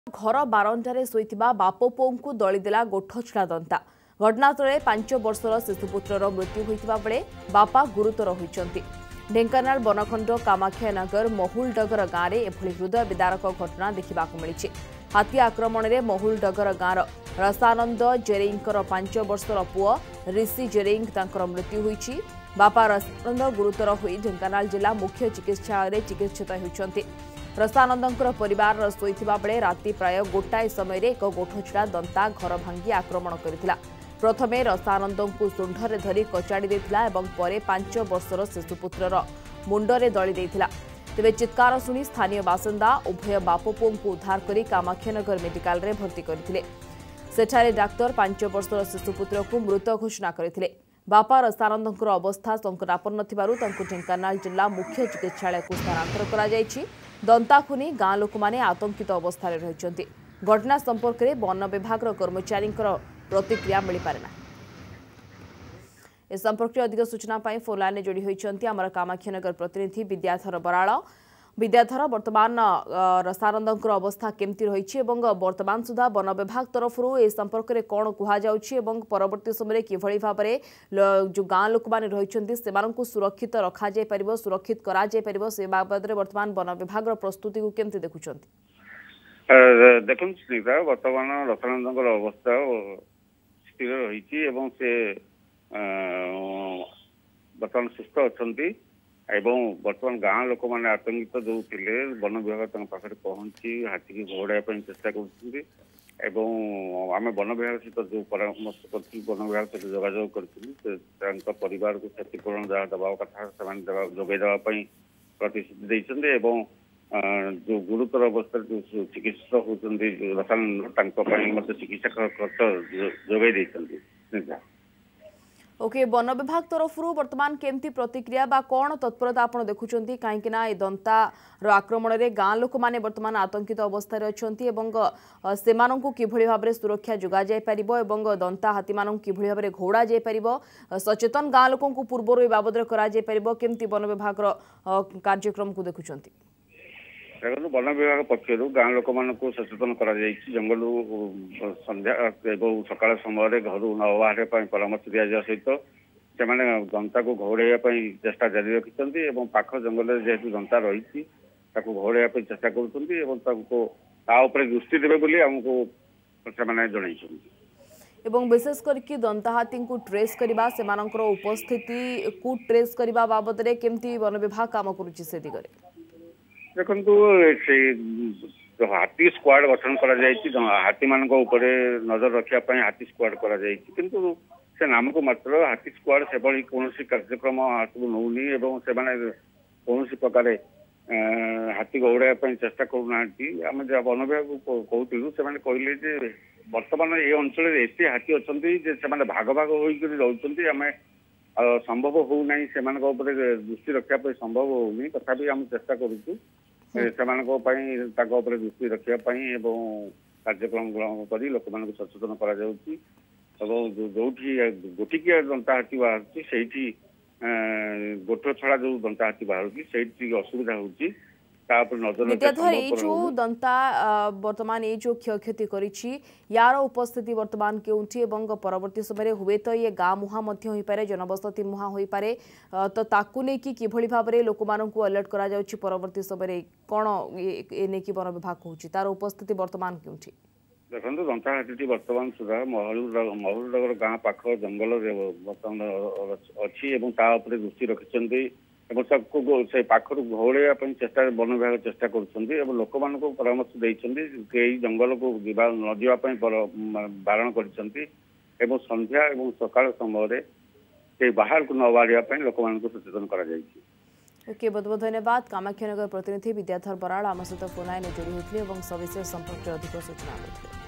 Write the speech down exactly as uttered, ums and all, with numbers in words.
घर बारंडारे शोइथिबा बाप पुओंकु दलिदेला गोठछड़ा दंता। घटनास्थल पांच वर्षर शिशुपुत्रर मृत्यु होइथिबा बेले बापा गुरुतर होइचंती। ढेंकानाल बनखंड कामाख्यानगर महुलडगर गाँव में एभली हृदय विदारक घटना देखा मिली। हाथी आक्रमण में महुलडगर गाँवर रसानंद जेरेईंकर पांच वर्षर पुओ ऋषि जेरेईं तांकर मृत्यु होइछि। बापा रसानंद गुरुतर होई ढेंकानाल जिला मुख्य चिकित्सालय चिकित्सित होइछंती। रसानंदर परिवार शोइथिबा बेले राति प्राय गोटाए समय एक गोठछड़ा दंता घर भांगी आक्रमण करथिला। प्रथमे रसानंद को शुंढरे धरी कचाड़ी देथिला एवं परे पांच वर्षर शिशुपुत्रर मुंडरे दली देथिला। तेबे चित्कार शुणी स्थानीय बासिंदा उभय बाप पुओं को उद्धार करी कामाख्यानगर मेडिकल रे भर्ती करथिले। सेठारे डाक्टर पांच वर्षर शिशुपुत्र को मृत घोषणा करथिले। बापा रसानंदर अवस्था संकटापन्न थिबारु तांको ढेंकानाल जिला मुख्य चिकित्सालय को स्थानांतर करा जायछि। दंताखुनी गाँ लोक मैंने आतंकित अवस्था रही। घटना संपर्क में वन विभाग कर्मचारी प्रतिक्रिया मिल पारे ना। इस संपर्क में अधिक सूचना फोन लाइन जोड़ी होती आमर कामाख्यानगर प्रतिनिधि विद्याधर बराड़। विद्याधर, वर्तमान रसानंदर अवस्था केमती रही वर्तमान सुधा वन विभाग तरफ ए संपर्क में कौन कहुच्छी परवर्ती समय किभली भाव में जो गाँ लोक मैंने रही सुरक्षित रखा सुरक्षित करा से बाबद वर्तमान वन विभाग प्रस्तुति को केमती देखुं? देखो वर्तमान रसानंदर अवस्था स्थिर रही बर्तमान सुस्थ अच्छा एवं वर्तमान गाँ लोक मैंने आतंकित जो थे वन विभाग पाखे पहुंची हाथी की घोड़ाई चेष्टा कर आम वन विभाग सहित जो परामर्श कर वन विभाग सहित जोगाजोग कर परिवार को क्षतिपूरण जहाँ दबा कथा से जोगेदेवाई प्रतिश्रुति देते जो गुरुतर अवस्था जो चिकित्सक होती रसानंद चिकित्सा खर्च जोगाई देते। ओके, वन विभाग तरफ वर्तमान केमती प्रतिक्रिया बा कौन तत्परता आप देखुं कहीं दंतार आक्रमण में गाँ लोक मैंने वर्तमान आतंकित अवस्था अच्छा से किभली भाव में सुरक्षा जोगा जाय परिबो एवं दंता हाथी मान किभली भाव में घोड़ा जाय परिबो सचेतन गाँ लोक पूर्व बाबद करा जाय परिबो केमती वन विभाग कार्यक्रम को देखुं? देखो वन विभाग पक्षर गाँ लोक मान सचेतन कर जंगल संध्या एवं सकाल समय घर न बाहर परामर्श दि जावा सहित से दंता को घोड़ाई चेष्टा जारी रखिंट पाख जंगल जेहेतु दंता रही घोड़ाई चेष्टा कर दृष्टि देवे आमको जन एवं विशेष करके दंता हाथी को ट्रेस करवा से उपस्थिति को ट्रेस करने बाबद केमती वन विभाग काम करुच्ची से दिगरे? देखु से हाथी स्क्वाड गठन कर हाथी मान नजर रखापी हाथी स्क्वाड कर से नाम को मात्र हाथी स्क्वाड से कौन कार्यक्रम हाथ को नौनी से कौन प्रकार हाथी गौड़ाई चेष्टा करूना आम जहाँ वन विभाग कहूँ से कहले बर्तमान ये अंचल एत हाथी अच्छा भाग भाग होकर रोचे आम संभव होना से दृष्टि रखापी संभव होनी तथापि आम चेष्टा करूँ से दृष्टि रखापी कार्यक्रम ग्रहण कर लोक मान सचेतन कर जो गोटिकिया दंता हाथी बाहर से गोठ छड़ा जो दंता हाथी बाहर से असुविधा होती विद्याधर ये जो दंता वर्तमान ये जो क्षयक्षति करिछि यार उपस्थिति वर्तमान केउठी एवं परवर्ती समय हुए तो ये गाँ मुहा मध्य होई पारे जनबसति मुहा होई पारे तो ताकू ने कि किभली भाव में लोक मान को अलर्ट करा जाउछि परवर्ती समय कौन ए ने कि वन विभाग कहूछि तार उपस्थिति वर्तमान केउठी? देखो दंता हाथी वर्तमान सुधा महुलडगर गाँ पाख जंगल बर्तमान अच्छी दृष्टि रखिंट से पाखर घोड़ाई चेष्टा वन विभाग चेष्टा कर लोक मान परामर्श देते जंगल को न जावाई बारण कर संध्या और सकाल समय बाहर को न बाहर लोक मान सचेतन कर। ओके, बहुत बहुत धन्यवाद। कामाख्यानगर प्रतिनिधि विद्याधर बराड़ आम सहित फोन लाइन जोड़ी होते सविशेष संपर्क अधिक सूचना।